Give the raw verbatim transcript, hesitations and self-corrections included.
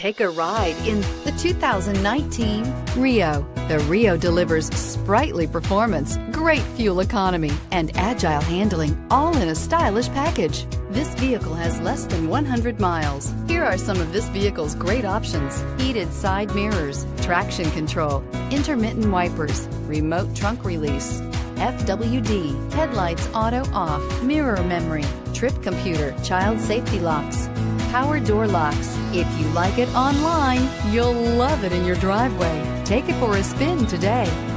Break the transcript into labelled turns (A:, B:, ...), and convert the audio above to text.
A: Take a ride in the two thousand nineteen Rio. The Rio delivers sprightly performance, great fuel economy, and agile handling, all in a stylish package. This vehicle has less than one hundred miles. Here are some of this vehicle's great options: heated side mirrors, traction control, intermittent wipers, remote trunk release, F W D, headlights auto off, mirror memory, trip computer, child safety locks, power door locks. If you like it online, you'll love it in your driveway. Take it for a spin today.